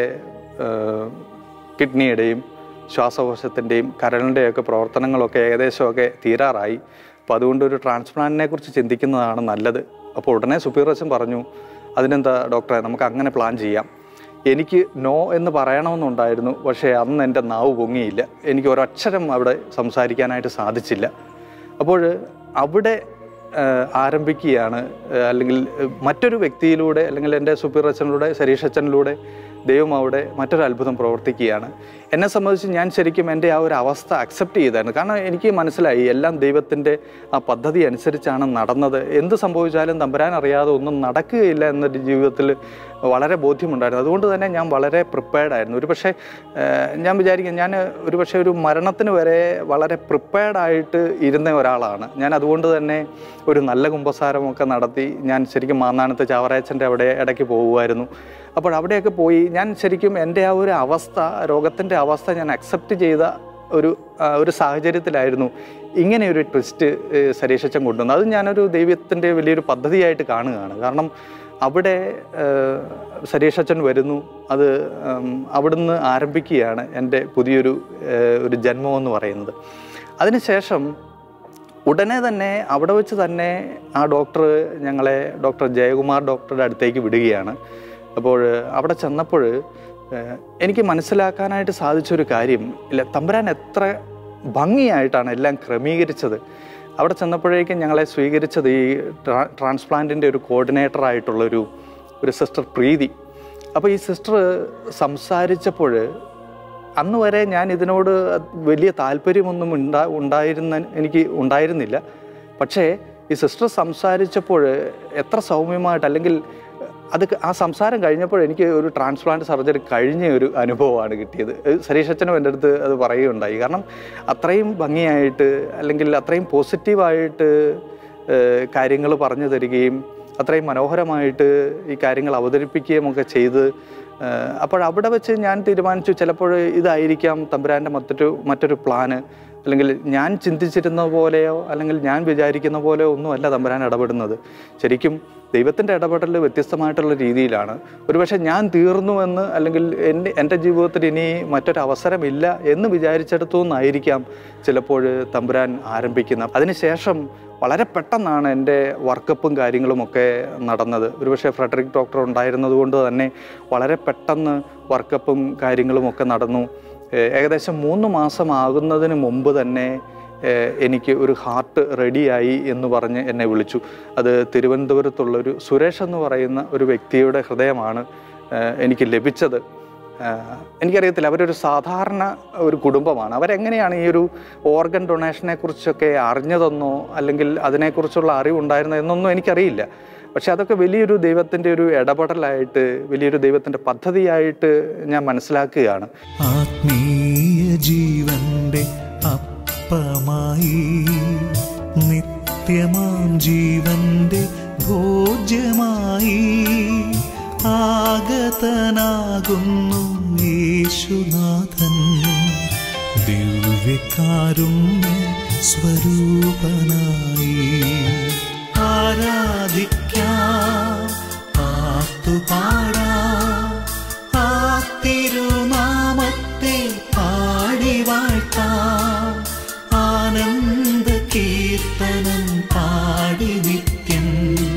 കിഡ്നിയുടെയും ശ്വാസകോശത്തിൻ്റെയും കരളിൻ്റെയൊക്കെ പ്രവർത്തനങ്ങളൊക്കെ ഏകദേശമൊക്കെ തീരാറായി. അപ്പോൾ അതുകൊണ്ട് ഒരു ട്രാൻസ്പ്ലാന്റിനെ കുറിച്ച് ചിന്തിക്കുന്നതാണ് നല്ലത്. അപ്പോൾ ഉടനെ സുപ്പീരിയറച്ഛൻ പറഞ്ഞു, അതിനെന്താ ഡോക്ടറെ, നമുക്ക് അങ്ങനെ പ്ലാൻ ചെയ്യാം. എനിക്ക് നോ എന്ന് പറയണമെന്നുണ്ടായിരുന്നു, പക്ഷേ അന്ന് എൻ്റെ നാവ് പൊങ്ങിയില്ല. എനിക്ക് ഒരക്ഷരം അവിടെ സംസാരിക്കാനായിട്ട് സാധിച്ചില്ല. അപ്പോൾ അവിടെ ആരംഭിക്കുകയാണ്, അല്ലെങ്കിൽ മറ്റൊരു വ്യക്തിയിലൂടെ, അല്ലെങ്കിൽ എൻ്റെ സുപ്പീരിയറച്ഛനിലൂടെ, സരീഷച്ചനിലൂടെ ദൈവം അവിടെ മറ്റൊരു അത്ഭുതം പ്രവർത്തിക്കുകയാണ്. എന്നെ സംബന്ധിച്ച് ഞാൻ ശരിക്കും എൻ്റെ ആ ഒരു അവസ്ഥ അക്സെപ്റ്റ് ചെയ്തായിരുന്നു. കാരണം എനിക്ക് മനസ്സിലായി എല്ലാം ദൈവത്തിൻ്റെ ആ പദ്ധതി അനുസരിച്ചാണ് നടന്നത്. എന്ത് സംഭവിച്ചാലും തമ്പുരാൻ അറിയാതെ ഒന്നും നടക്കുകയില്ല എന്നൊരു ജീവിതത്തിൽ വളരെ ബോധ്യമുണ്ടായിരുന്നു. അതുകൊണ്ട് തന്നെ ഞാൻ വളരെ പ്രിപ്പയർഡായിരുന്നു. ഒരു പക്ഷേ ഞാൻ വിചാരിക്കും ഞാൻ ഒരു പക്ഷേ ഒരു മരണത്തിന് വരെ വളരെ പ്രിപ്പയർഡായിട്ട് ഇരുന്ന ഒരാളാണ് ഞാൻ. അതുകൊണ്ട് തന്നെ ഒരു നല്ല കുമ്പസാരമൊക്കെ നടത്തി ഞാൻ ശരിക്കും മാന്നാനത്ത് ചാവറയച്ചൻ്റെ അവിടെ ഇടയ്ക്ക് പോകുമായിരുന്നു. അപ്പോൾ അവിടെയൊക്കെ പോയി ഞാൻ ശരിക്കും എൻ്റെ ആ ഒരു അവസ്ഥ, രോഗത്തിൻ്റെ അവസ്ഥ ഞാൻ അക്സെപ്റ്റ് ചെയ്ത ഒരു ഒരു സാഹചര്യത്തിലായിരുന്നു ഇങ്ങനെ ഒരു ട്വിസ്റ്റ് സരീഷച്ചൻ കൊണ്ടുവന്നത്. അത് ഞാനൊരു ദൈവത്തിൻ്റെ വലിയൊരു പദ്ധതിയായിട്ട് കാണുകയാണ്. കാരണം അവിടെ സരീഷച്ചൻ വരുന്നു, അത് അവിടുന്ന് ആരംഭിക്കുകയാണ് എൻ്റെ പുതിയൊരു ഒരു ജന്മമെന്ന് പറയുന്നത്. അതിനുശേഷം ഉടനെ തന്നെ അവിടെ വെച്ച് തന്നെ ആ ഡോക്ടർ ഞങ്ങളെ ഡോക്ടർ ജയകുമാർ ഡോക്ടറുടെ അടുത്തേക്ക് വിടുകയാണ്. അപ്പോൾ അവിടെ ചെന്നപ്പോൾ എനിക്ക് മനസ്സിലാക്കാനായിട്ട് സാധിച്ചൊരു കാര്യം, ഇല്ല തമ്പുരാൻ എത്ര ഭംഗിയായിട്ടാണ് എല്ലാം ക്രമീകരിച്ചത്. അവിടെ ചെന്നപ്പോഴേക്കും ഞങ്ങളെ സ്വീകരിച്ചത് ഈ ട്രാ ട്രാൻസ്പ്ലാന്റിൻ്റെ ഒരു കോർഡിനേറ്ററായിട്ടുള്ളൊരു ഒരു സിസ്റ്റർ പ്രീതി. അപ്പോൾ ഈ സിസ്റ്റർ സംസാരിച്ചപ്പോൾ അന്ന് വരെ ഞാൻ ഇതിനോട് വലിയ താല്പര്യമൊന്നും ഉണ്ടാ ഉണ്ടായിരുന്ന എനിക്ക് ഉണ്ടായിരുന്നില്ല. പക്ഷേ ഈ സിസ്റ്റർ സംസാരിച്ചപ്പോൾ എത്ര സൗമ്യമായിട്ട്, അല്ലെങ്കിൽ അത് ആ സംസാരം കഴിഞ്ഞപ്പോൾ എനിക്ക് ഒരു ട്രാൻസ്പ്ലാന്റ് സർജറി കഴിഞ്ഞ ഒരു അനുഭവമാണ് കിട്ടിയത്. സരീഷച്ചനും എൻ്റെ അടുത്ത് അത് പറയുകയുണ്ടായി. കാരണം അത്രയും ഭംഗിയായിട്ട്, അല്ലെങ്കിൽ അത്രയും പോസിറ്റീവായിട്ട് കാര്യങ്ങൾ പറഞ്ഞു തരികയും അത്രയും മനോഹരമായിട്ട് ഈ കാര്യങ്ങൾ അവതരിപ്പിക്കുകയും ഒക്കെ ചെയ്ത്, അപ്പോൾ അവിടെ വെച്ച് ഞാൻ തീരുമാനിച്ചു ചിലപ്പോൾ ഇതായിരിക്കാം തമ്പുരാൻ്റെ മറ്റൊരു മറ്റൊരു പ്ലാന്, അല്ലെങ്കിൽ ഞാൻ ചിന്തിച്ചിരുന്ന പോലെയോ അല്ലെങ്കിൽ ഞാൻ വിചാരിക്കുന്ന പോലെയോ ഒന്നുമല്ല തമ്പുരാൻ ഇടപെടുന്നത്. ശരിക്കും ദൈവത്തിൻ്റെ ഇടപെടൽ വ്യത്യസ്തമായിട്ടുള്ള രീതിയിലാണ്. ഒരുപക്ഷെ ഞാൻ തീർന്നുവെന്ന്, അല്ലെങ്കിൽ എൻ്റെ എൻ്റെ ജീവിതത്തിൽ ഇനി മറ്റൊരവസരമില്ല എന്ന് വിചാരിച്ചെടുത്തു നിന്നായിരിക്കാം ചിലപ്പോൾ തമ്പുരാൻ ആരംഭിക്കുന്നത്. അതിനുശേഷം വളരെ പെട്ടെന്നാണ് എൻ്റെ വർക്കപ്പും കാര്യങ്ങളുമൊക്കെ നടന്നത്. ഒരുപക്ഷെ ഫ്രെഡറിക് ഡോക്ടർ ഉണ്ടായിരുന്നത് കൊണ്ട് തന്നെ വളരെ പെട്ടെന്ന് വർക്കപ്പും കാര്യങ്ങളുമൊക്കെ നടന്നു. ഏകദേശം മൂന്ന് മാസം ആകുന്നതിന് മുമ്പ് തന്നെ എനിക്ക് ഒരു ഹാർട്ട് റെഡിയായി എന്ന് പറഞ്ഞ് എന്നെ വിളിച്ചു. അത് തിരുവനന്തപുരത്തുള്ളൊരു സുരേഷ് എന്ന് പറയുന്ന ഒരു വ്യക്തിയുടെ ഹൃദയമാണ് എനിക്ക് ലഭിച്ചത്. എനിക്കറിയത്തില്ല, അവരൊരു സാധാരണ ഒരു കുടുംബമാണ്. അവരെങ്ങനെയാണ് ഈ ഒരു ഓർഗൻ ഡൊണേഷനെ കുറിച്ചൊക്കെ അറിഞ്ഞതെന്നോ അല്ലെങ്കിൽ അതിനെക്കുറിച്ചുള്ള അറിവുണ്ടായിരുന്നതെന്നൊന്നും എനിക്കറിയില്ല. പക്ഷെ അതൊക്കെ വലിയൊരു ദൈവത്തിൻ്റെ ഒരു ഇടപെടലായിട്ട്, വലിയൊരു ദൈവത്തിൻ്റെ പദ്ധതിയായിട്ട് ഞാൻ മനസ്സിലാക്കുകയാണ്. ആത്മീയ ജീവന്റെ അപ്പമായി, നിത്യമാം ജീവന്റെ ഭോജ്യമായി ആഗതനാകുന്നു യേശുനാഥൻ, ദിവ്യകാരുണ്യ സ്വരൂപനായി. ആരാധിക്കാം, പാട്ടുപാടാം, ആ തിരുനാമത്തെ പാടി വാഴ്ത്താം, ആനന്ദ കീർത്തനം പാടി നിത്യം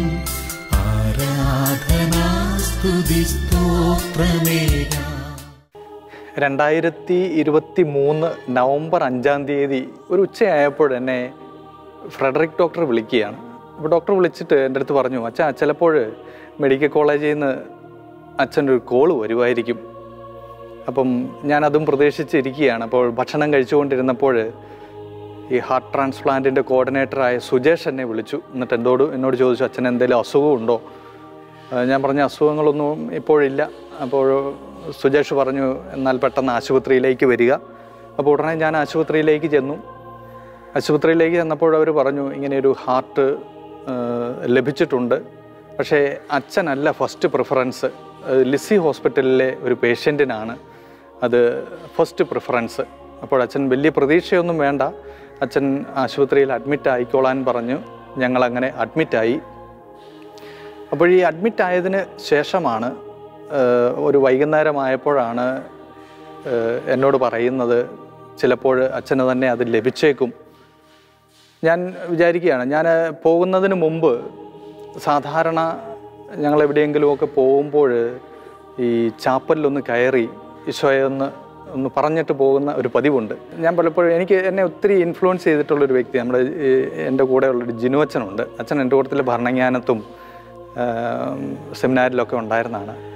ആരാധനാ സ്തുതി സ്തോത്രമേകാം. രണ്ടായിരത്തി ഇരുപത്തി മൂന്ന് നവംബർ അഞ്ചാം തീയതി ഒരു ഉച്ചയായപ്പോൾ എന്നെ ഫ്രെഡറിക് ഡോക്ടർ വിളിക്കുകയാണ്. അപ്പോൾ ഡോക്ടർ വിളിച്ചിട്ട് എൻ്റെ അടുത്ത് പറഞ്ഞു, അച്ഛാ ചിലപ്പോൾ മെഡിക്കൽ കോളേജിൽ നിന്ന് അച്ഛൻ്റെ ഒരു കോള് വരുമായിരിക്കും. അപ്പം ഞാനതും പ്രതീക്ഷിച്ചിരിക്കുകയാണ്. അപ്പോൾ ഭക്ഷണം കഴിച്ചുകൊണ്ടിരുന്നപ്പോൾ ഈ ഹാർട്ട് ട്രാൻസ്പ്ലാന്റിൻ്റെ കോർഡിനേറ്ററായ സുജേഷ് എന്നെ വിളിച്ചു. എന്നിട്ട് എന്നോട് എന്നോട് ചോദിച്ചു, അച്ഛൻ എന്തെങ്കിലും അസുഖമുണ്ടോ? ഞാൻ പറഞ്ഞ അസുഖങ്ങളൊന്നും ഇപ്പോഴില്ല. അപ്പോൾ സുജേഷ് പറഞ്ഞു, എന്നാൽ പെട്ടെന്ന് ആശുപത്രിയിലേക്ക് വരിക. അപ്പോൾ ഉടനെ ഞാൻ ആശുപത്രിയിലേക്ക് ചെന്നു. ആശുപത്രിയിലേക്ക് ചെന്നപ്പോൾ അവർ പറഞ്ഞു, ഇങ്ങനെയൊരു ഹാർട്ട് ലഭിച്ചിട്ടുണ്ട്, പക്ഷേ അച്ഛനല്ല ഫസ്റ്റ് പ്രിഫറൻസ്, ലിസി ഹോസ്പിറ്റലിലെ ഒരു പേഷ്യൻറ്റിനാണ് അത് ഫസ്റ്റ് പ്രിഫറൻസ്. അപ്പോൾ അച്ഛൻ വലിയ പ്രതീക്ഷയൊന്നും വേണ്ട, അച്ഛൻ ആശുപത്രിയിൽ അഡ്മിറ്റ് ആയിക്കോളാൻ പറഞ്ഞു. ഞങ്ങളങ്ങനെ അഡ്മിറ്റായി. അപ്പോൾ ഈ അഡ്മിറ്റ് ആയതിന് ശേഷമാണ് ഒരു വൈകുന്നേരമായപ്പോഴാണ് എന്നോട് പറയുന്നത്, ചിലപ്പോൾ അച്ഛന് തന്നെ അത് ലഭിച്ചേക്കും. ഞാൻ വിചാരിക്കുകയാണ്, ഞാൻ പോകുന്നതിന് മുമ്പ് സാധാരണ ഞങ്ങൾ എവിടെയെങ്കിലുമൊക്കെ പോകുമ്പോൾ ഈ ചാപ്പലിലൊന്ന് കയറി ഈശോയെ ഒന്ന് ഒന്ന് പറഞ്ഞിട്ട് പോകുന്ന ഒരു പതിവുണ്ട്. ഞാൻ പലപ്പോഴും എനിക്ക് എന്നെ ഒത്തിരി ഇൻഫ്ലുവൻസ് ചെയ്തിട്ടുള്ളൊരു വ്യക്തി നമ്മുടെ എൻ്റെ കൂടെയുള്ളൊരു ജിനു അച്ഛനുണ്ട്. അച്ഛൻ എൻ്റെ കൂട്ടത്തിൽ ഭരണജ്ഞാനത്തും സെമിനാരിലൊക്കെ ഉണ്ടായിരുന്നതാണ്.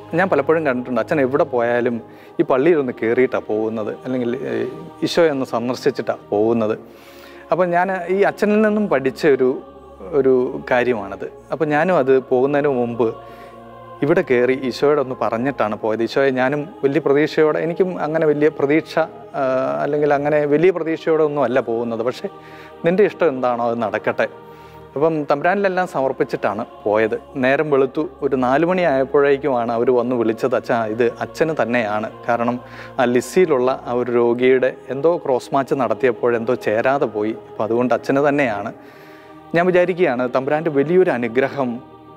ഞാൻ പലപ്പോഴും കണ്ടിട്ടുണ്ട് അച്ഛൻ എവിടെ പോയാലും ഈ പള്ളിയിലൊന്ന് കയറിയിട്ടാണ് പോകുന്നത്, അല്ലെങ്കിൽ ഈശോയെ ഒന്ന് സന്ദർശിച്ചിട്ടാണ് പോകുന്നത്. അപ്പോൾ ഞാൻ ഈ അച്ഛനിൽ നിന്നും പഠിച്ച ഒരു ഒരു കാര്യമാണത്. അപ്പോൾ ഞാനും അത് പോകുന്നതിന് മുമ്പ് ഇവിടെ കയറി ഈശോയോട് ഒന്ന് പറഞ്ഞിട്ടാണ് പോയത്. ഈശോയെ, ഞാനും വലിയ പ്രതീക്ഷയോടെ, എനിക്കും അങ്ങനെ വലിയ പ്രതീക്ഷ അല്ലെങ്കിൽ അങ്ങനെ വലിയ പ്രതീക്ഷയോടെ ഒന്നും അല്ല പോകുന്നത്, പക്ഷേ നിൻ്റെ ഇഷ്ടം എന്താണോ അത് നടക്കട്ടെ. അപ്പം തമ്പുരാനിലെല്ലാം സമർപ്പിച്ചിട്ടാണ് പോയത്. നേരം വെളുത്തു, ഒരു നാല് മണി ആയപ്പോഴേക്കുമാണ് അവർ വന്ന് വിളിച്ചത്, അച്ഛാ ഇത് അച്ഛന് തന്നെയാണ്. കാരണം ആ ലിസ്സിയിലുള്ള ആ ഒരു രോഗിയുടെ എന്തോ ക്രോസ് മാച്ച് നടത്തിയപ്പോഴെന്തോ ചേരാതെ പോയി, അപ്പം അതുകൊണ്ട് അച്ഛന് തന്നെയാണ്. ഞാൻ വിചാരിക്കുകയാണ് തമ്പുരാൻ്റെ വലിയൊരു അനുഗ്രഹം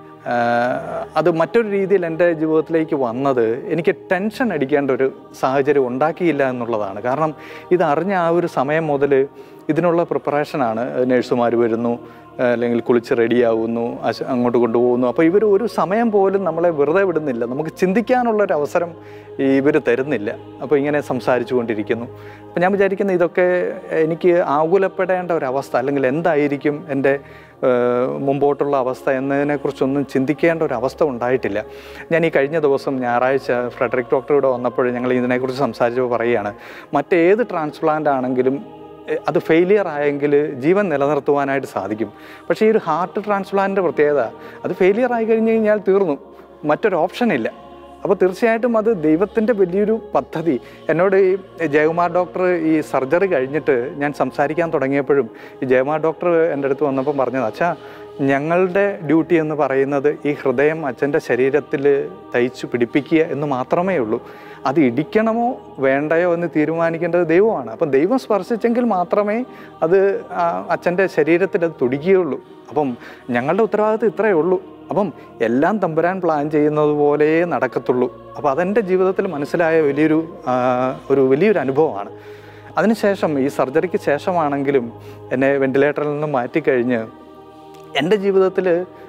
അത് മറ്റൊരു രീതിയിൽ എൻ്റെ ജീവിതത്തിലേക്ക് വന്നത് എനിക്ക് ടെൻഷൻ അടിക്കേണ്ട ഒരു സാഹചര്യം ഉണ്ടാക്കിയില്ല എന്നുള്ളതാണ്. കാരണം ഇതറിഞ്ഞ ആ ഒരു സമയം മുതൽ ഇതിനുള്ള പ്രിപ്പറേഷനാണ്. നഴ്സുമാർ വരുന്നു, അല്ലെങ്കിൽ കുളിച്ച് റെഡിയാവുന്നു, അങ്ങോട്ട് കൊണ്ടുപോകുന്നു. അപ്പോൾ ഇവർ ഒരു സമയം പോലും നമ്മളെ വെറുതെ വിടുന്നില്ല, നമുക്ക് ചിന്തിക്കാനുള്ളൊരു അവസരം ഇവർ തരുന്നില്ല. അപ്പോൾ ഇങ്ങനെ സംസാരിച്ചു കൊണ്ടിരിക്കുന്നു. അപ്പോൾ ഞാൻ വിചാരിക്കുന്നത് ഇതൊക്കെ എനിക്ക് ആകുലപ്പെടേണ്ട ഒരവസ്ഥ, അല്ലെങ്കിൽ എന്തായിരിക്കും എൻ്റെ മുമ്പോട്ടുള്ള അവസ്ഥ എന്നതിനെക്കുറിച്ചൊന്നും ചിന്തിക്കേണ്ട ഒരു അവസ്ഥ ഉണ്ടായിട്ടില്ല. ഞാൻ ഈ കഴിഞ്ഞ ദിവസം ഞായറാഴ്ച ഫ്രെഡറിക് ഡോക്ടർ ഇവിടെ വന്നപ്പോൾ ഞങ്ങൾ ഇതിനെക്കുറിച്ച് സംസാരിച്ചപ്പോൾ പറയുകയാണ്, മറ്റേത് ട്രാൻസ്പ്ലാന്റ് ആണെങ്കിലും അത് ഫെയിലിയർ ആയെങ്കിൽ ജീവൻ നിലനിർത്തുവാനായിട്ട് സാധിക്കും. പക്ഷേ ഈ ഒരു ഹാർട്ട് ട്രാൻസ്പ്ലാന്റിൻ്റെ പ്രത്യേകത, അത് ഫെയിലിയർ ആയി കഴിഞ്ഞ് കഴിഞ്ഞാൽ തീർന്നു, മറ്റൊരു ഓപ്ഷനില്ല. അപ്പോൾ തീർച്ചയായിട്ടും അത് ദൈവത്തിൻ്റെ വലിയൊരു പദ്ധതി. എന്നോട് ഈ ജയകുമാർ ഡോക്ടർ ഈ സർജറി കഴിഞ്ഞിട്ട് ഞാൻ സംസാരിക്കാൻ തുടങ്ങിയപ്പോഴും ഈ ജയകുമാർ ഡോക്ടർ എൻ്റെ അടുത്ത് വന്നപ്പോൾ പറഞ്ഞത്, അച്ഛാ ഞങ്ങളുടെ ഡ്യൂട്ടി എന്ന് പറയുന്നത് ഈ ഹൃദയം അച്ഛൻ്റെ ശരീരത്തിൽ തയ്ച്ചു പിടിപ്പിക്കുക എന്ന് മാത്രമേ ഉള്ളൂ. അത് ഇടിക്കണമോ വേണ്ടയോ എന്ന് തീരുമാനിക്കേണ്ടത് ദൈവമാണ്. അപ്പം ദൈവം സ്പർശിച്ചെങ്കിൽ മാത്രമേ അത് അച്ഛൻ്റെ ശരീരത്തിൽ അത് തുടിക്കുകയുള്ളൂ. അപ്പം ഞങ്ങളുടെ ഉത്തരവാദിത്വം ഇത്രയേ ഉള്ളൂ. അപ്പം എല്ലാം തമ്പുരാൻ പ്ലാൻ ചെയ്യുന്നത് പോലെ നടക്കത്തുള്ളൂ. അപ്പോൾ അതെൻ്റെ ജീവിതത്തിൽ മനസ്സിലായ വലിയൊരു ഒരു വലിയൊരു അനുഭവമാണ്. അതിനുശേഷം ഈ സർജറിക്ക് ശേഷമാണെങ്കിലും എന്നെ വെന്റിലേറ്ററിൽ നിന്ന് മാറ്റിക്കഴിഞ്ഞ് എൻ്റെ ജീവിതത്തിൽ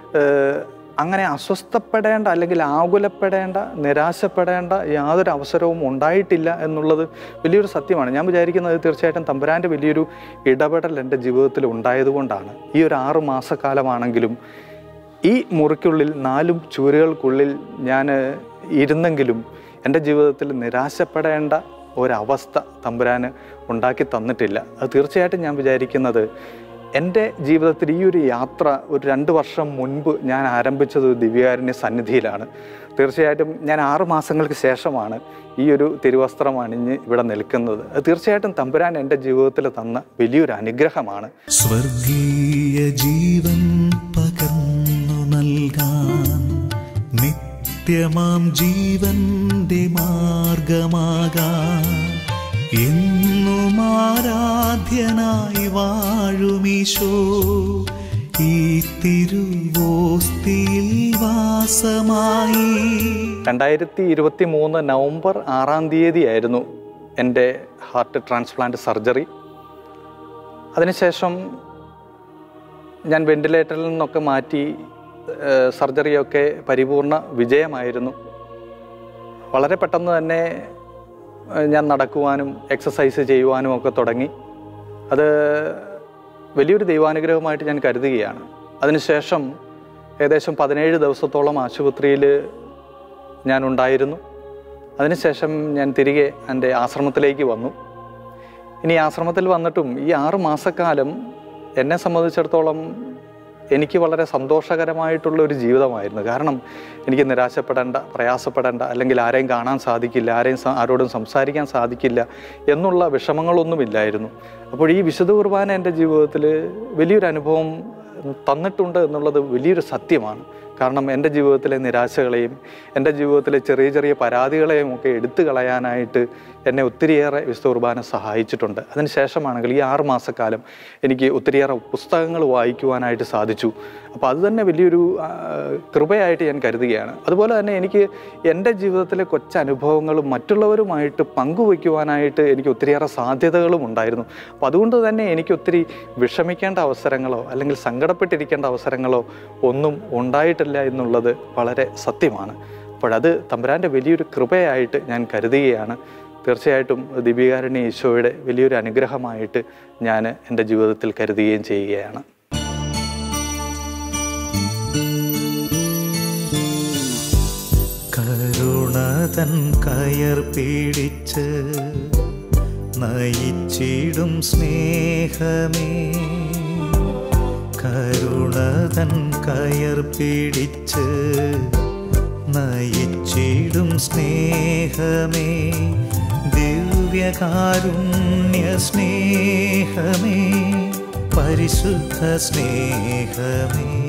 അങ്ങനെ അസ്വസ്ഥപ്പെടേണ്ട അല്ലെങ്കിൽ ആകുലപ്പെടേണ്ട നിരാശപ്പെടേണ്ട യാതൊരു അവസരവും ഉണ്ടായിട്ടില്ല എന്നുള്ളത് വലിയൊരു സത്യമാണ്. ഞാൻ വിചാരിക്കുന്നത് തീർച്ചയായിട്ടും തമ്പുരാൻ്റെ വലിയൊരു ഇടപെടൽ എൻ്റെ ജീവിതത്തിൽ ഉണ്ടായതുകൊണ്ടാണ്. ഈ ഒരു ആറു മാസക്കാലമാണെങ്കിലും ഈ മുറിക്കുള്ളിൽ നാലും ചുവരുകൾക്കുള്ളിൽ ഞാൻ ഇരുന്നെങ്കിലും എൻ്റെ ജീവിതത്തിൽ നിരാശപ്പെടേണ്ട ഒരവസ്ഥ തമ്പുരാന് ഉണ്ടാക്കി തന്നിട്ടില്ല. അത് തീർച്ചയായിട്ടും ഞാൻ വിചാരിക്കുന്നത് എൻ്റെ ജീവിതത്തിൽ ഈ ഒരു യാത്ര ഒരു രണ്ട് വർഷം മുൻപ് ഞാൻ ആരംഭിച്ചത് ദിവ്യകാരുണ്യ സന്നിധിയിലാണ്. തീർച്ചയായിട്ടും ഞാൻ ആറു മാസങ്ങൾക്ക് ശേഷമാണ് ഈ ഒരു തിരുവസ്ത്രം അണിഞ്ഞ് ഇവിടെ നിൽക്കുന്നത്. അത് തീർച്ചയായിട്ടും തമ്പുരാൻ എൻ്റെ ജീവിതത്തിൽ തന്ന വലിയൊരു അനുഗ്രഹമാണ്. സ്വർഗീയ ജീവൻ പകർന്നു നൽകാൻ നിത്യമാം ജീവന്റെ മാർഗമാകാൻ എന്നും ആരാധ്യനായി വാഴുമീശോ ഈ തിരുവോസ്തിയിൽ വാസമായി. രണ്ടായിരത്തി ഇരുപത്തി മൂന്ന് നവംബർ ആറാം തീയതി ആയിരുന്നു എൻ്റെ ഹാർട്ട് ട്രാൻസ്പ്ലാന്റ് സർജറി. അതിനുശേഷം ഞാൻ വെന്റിലേറ്ററിൽ നിന്നൊക്കെ മാറ്റി സർജറിയൊക്കെ പരിപൂർണ വിജയമായിരുന്നു. വളരെ പെട്ടെന്ന് തന്നെ ഞാൻ നടക്കുവാനും എക്സസൈസ് ചെയ്യുവാനും ഒക്കെ തുടങ്ങി. അത് വലിയൊരു ദൈവാനുഗ്രഹമായിട്ട് ഞാൻ കരുതുകയാണ്. അതിനുശേഷം ഏകദേശം പതിനേഴ് ദിവസത്തോളം ആശുപത്രിയിൽ ഞാൻ ഉണ്ടായിരുന്നു. അതിനുശേഷം ഞാൻ തിരികെ എൻ്റെ ആശ്രമത്തിലേക്ക് വന്നു. ഇനി ആശ്രമത്തിൽ വന്നിട്ടും ഈ ആറ് മാസക്കാലം എന്നെ സംബന്ധിച്ചിടത്തോളം എനിക്ക് വളരെ സന്തോഷകരമായിട്ടുള്ള ഒരു ജീവിതമായിരുന്നു. കാരണം എനിക്ക് നിരാശപ്പെടേണ്ട, പ്രയാസപ്പെടേണ്ട, അല്ലെങ്കിൽ ആരെയും കാണാൻ സാധിക്കില്ല, ആരെയും ആരോടും സംസാരിക്കാൻ സാധിക്കില്ല എന്നുള്ള വിഷമങ്ങളൊന്നുമില്ലായിരുന്നു. അപ്പോൾ ഈ വിശുദ്ധ കുർബാന എൻ്റെ ജീവിതത്തിൽ വലിയൊരു അനുഭവം തന്നിട്ടുണ്ട് എന്നുള്ളത് വലിയൊരു സത്യമാണ്. കാരണം എൻ്റെ ജീവിതത്തിലെ നിരാശകളെയും എൻ്റെ ജീവിതത്തിലെ ചെറിയ ചെറിയ പരാതികളെയും ഒക്കെ എടുത്തു കളയാനായിട്ട് എന്നെ ഒത്തിരിയേറെ വിശുദ്ധ കുർബാന സഹായിച്ചിട്ടുണ്ട്. അതിനുശേഷമാണെങ്കിൽ ഈ ആറ് മാസക്കാലം എനിക്ക് ഒത്തിരിയേറെ പുസ്തകങ്ങൾ വായിക്കുവാനായിട്ട് സാധിച്ചു. അപ്പോൾ അത് തന്നെ വലിയൊരു കൃപയായിട്ട് ഞാൻ കരുതുകയാണ്. അതുപോലെ തന്നെ എനിക്ക് എൻ്റെ ജീവിതത്തിലെ കൊച്ചനുഭവങ്ങളും മറ്റുള്ളവരുമായിട്ട് പങ്കുവയ്ക്കുവാനായിട്ട് എനിക്ക് ഒത്തിരിയേറെ സാധ്യതകളും ഉണ്ടായിരുന്നു. അപ്പോൾ അതുകൊണ്ട് തന്നെ എനിക്ക് ഒത്തിരി വിഷമിക്കേണ്ട അവസരങ്ങളോ അല്ലെങ്കിൽ സങ്കടപ്പെട്ടിരിക്കേണ്ട അവസരങ്ങളോ ഒന്നും ഉണ്ടായിട്ടില്ല എന്നുള്ളത് വളരെ സത്യമാണ്. അപ്പോഴത് തമ്പുരാൻ്റെ വലിയൊരു കൃപയായിട്ട് ഞാൻ കരുതുകയാണ്. തീർച്ചയായിട്ടും ദിവ്യകാരുണ്യ ഈശോയുടെ വലിയൊരു അനുഗ്രഹമായിട്ട് ഞാൻ എൻ്റെ ജീവിതത്തിൽ കരുതുകയും ചെയ്യുകയാണ്. കരുണ തൻ കയർ പിടിച്ച് നയിച്ചിടും സ്നേഹമേ, കരുണ തൻ കയർ പിടിച്ച് നയിച്ചിടും സ്നേഹമേ, ദിവ്യകാരുണ്യ സ്നേഹമേ, പരിശുദ്ധ സ്നേഹമേ.